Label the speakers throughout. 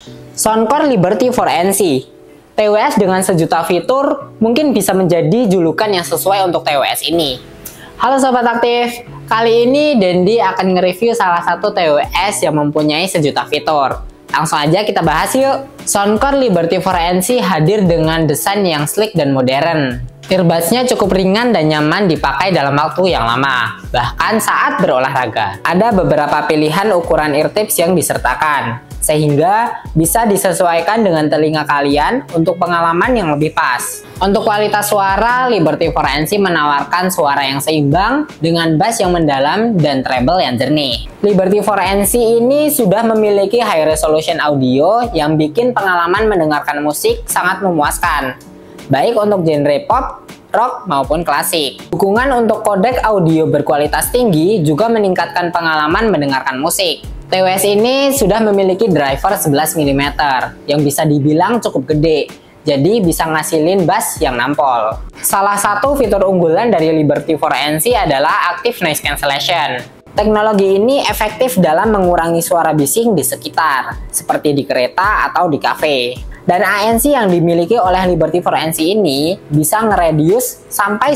Speaker 1: Soundcore Liberty 4NC. TWS dengan sejuta fitur mungkin bisa menjadi julukan yang sesuai untuk TWS ini. Halo Sobat Aktif, kali ini Dendi akan nge-review salah satu TWS yang mempunyai sejuta fitur. Langsung aja kita bahas yuk. Soundcore Liberty 4NC hadir dengan desain yang sleek dan modern. Earbuds-nya cukup ringan dan nyaman dipakai dalam waktu yang lama, bahkan saat berolahraga. Ada beberapa pilihan ukuran ear tips yang disertakan, sehingga bisa disesuaikan dengan telinga kalian untuk pengalaman yang lebih pas. Untuk kualitas suara, Liberty 4NC menawarkan suara yang seimbang dengan bass yang mendalam dan treble yang jernih. Liberty 4NC ini sudah memiliki high resolution audio yang bikin pengalaman mendengarkan musik sangat memuaskan, baik untuk genre pop, rock, maupun klasik. Dukungan untuk kodek audio berkualitas tinggi juga meningkatkan pengalaman mendengarkan musik. TWS ini sudah memiliki driver 11 mm yang bisa dibilang cukup gede, jadi bisa ngasilin bass yang nampol. Salah satu fitur unggulan dari Liberty 4NC adalah Active Noise Cancellation. Teknologi ini efektif dalam mengurangi suara bising di sekitar, seperti di kereta atau di kafe. Dan ANC yang dimiliki oleh Liberty 4NC ini bisa nge-reduce sampai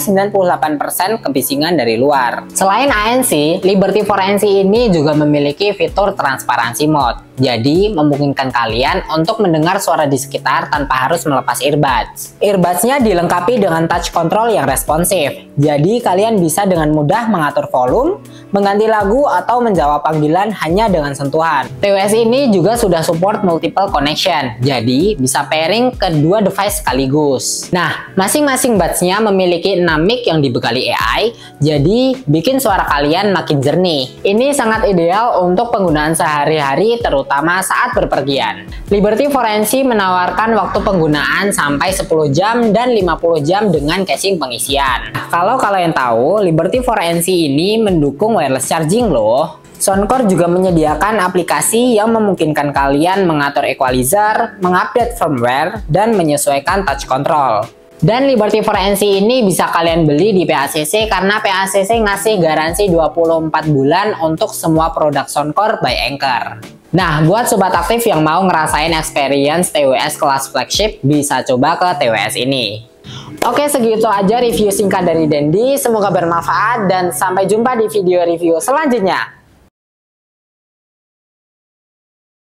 Speaker 1: 98% kebisingan dari luar. Selain ANC, Liberty 4NC ini juga memiliki fitur transparansi mode. Jadi, memungkinkan kalian untuk mendengar suara di sekitar tanpa harus melepas earbuds. Earbuds-nya dilengkapi dengan touch control yang responsif. Jadi, kalian bisa dengan mudah mengatur volume, mengganti lagu, atau menjawab panggilan hanya dengan sentuhan. TWS ini juga sudah support multiple connection. Jadi, bisa pairing kedua device sekaligus. Nah, masing-masing buds-nya memiliki 6 mic yang dibekali AI, jadi bikin suara kalian makin jernih. Ini sangat ideal untuk penggunaan sehari-hari, terutama saat berpergian. Liberty 4NC menawarkan waktu penggunaan sampai 10 jam dan 50 jam dengan casing pengisian. Kalau kalian tahu, Liberty 4NC ini mendukung wireless charging loh. Soundcore juga menyediakan aplikasi yang memungkinkan kalian mengatur equalizer, mengupdate firmware, dan menyesuaikan touch control. Dan Liberty 4NC ini bisa kalian beli di PACC karena PACC ngasih garansi 24 bulan untuk semua produk Soundcore by Anker. Nah, buat Sobat Aktif yang mau ngerasain experience TWS kelas flagship, bisa coba ke TWS ini. Oke, segitu aja review singkat dari Dendi. Semoga bermanfaat dan sampai jumpa di video review selanjutnya.